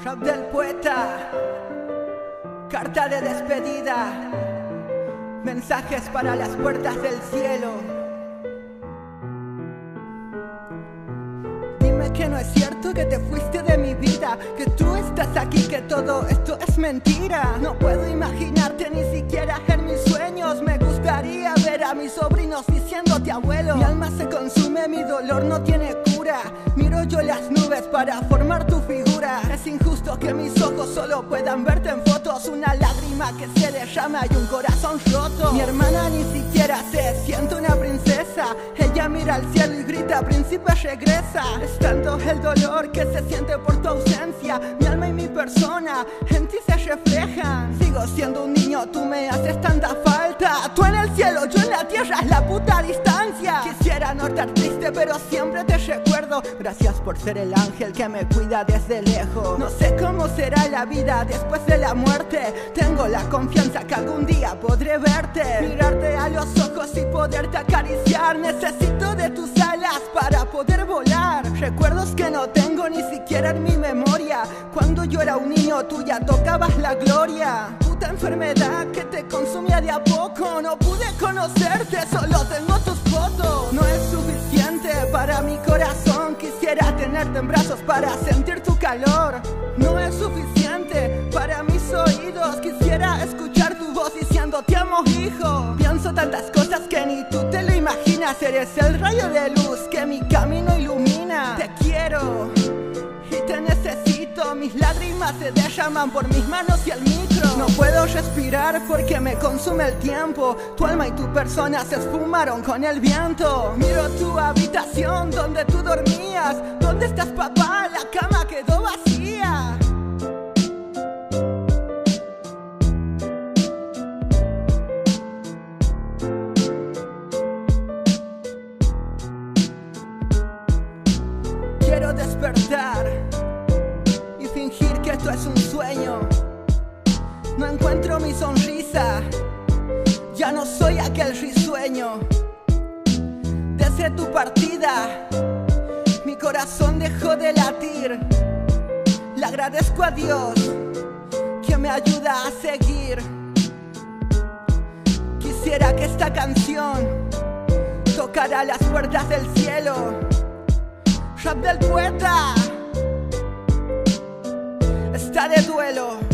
Rap del poeta, carta de despedida, mensajes para las puertas del cielo. Dime que no es cierto, que te fuiste de mi vida, que tú estás aquí, que todo esto es mentira. No puedo imaginarte ni siquiera en mis sueños. Me gustaría ver a mis sobrinos diciéndote abuelo. Mi alma se consume, mi dolor no tiene cura. Miro yo las nubes para formar tu figura. Es injusto que mis ojos solo puedan verte en fotos. Una lágrima que se derrama y un corazón roto. Mi hermana ni siquiera se siente una princesa. Ella mira al cielo y grita: príncipe regresa. Es tanto el dolor que se siente por tu ausencia. Mi alma y mi persona en ti se reflejan. Sigo siendo un niño, tú me haces tanta falta. Tú en el cielo, yo en la tierra, es la puta distancia. Quisiera no estar triste, pero siempre te recuerdo. Gracias por ser el ángel que me cuida desde lejos. No sé cómo será la vida después de la muerte. Tengo la confianza que algún día podré verte, mirarte a los ojos y poderte acariciar. Necesito de tus alas para poder volar. Recuerdos que no tengo ni siquiera en mi memoria. Cuando yo era un niño tú ya tocabas la gloria. Puta enfermedad que te consumía de a poco. No pude conocerte, solo tengo tus fotos. No es suficiente para mi corazón. Quisiera tenerte en brazos para sentir tu calor. No es suficiente para mis oídos. Quisiera escuchar tu voz diciendo te amo, hijo. Pienso tantas cosas que ni tú te lo imaginas. Eres el rayo de luz que mi camino ilumina. Te quiero y te necesito. Mis lágrimas se derraman por mis manos y el micro. No puedo respirar porque me consume el tiempo. Tu alma y tu persona se esfumaron con el viento. Miro tu habitación donde tú dormías. ¿Dónde estás, papá? La cama quedó vacía. Quiero despertar y fingir que esto es un sueño. No encuentro mi sonrisa, ya no soy aquel risueño. Desde tu partida, mi corazón dejó de latir. Le agradezco a Dios que me ayuda a seguir. Quisiera que esta canción tocara las puertas del cielo. Rap del poeta está de duelo.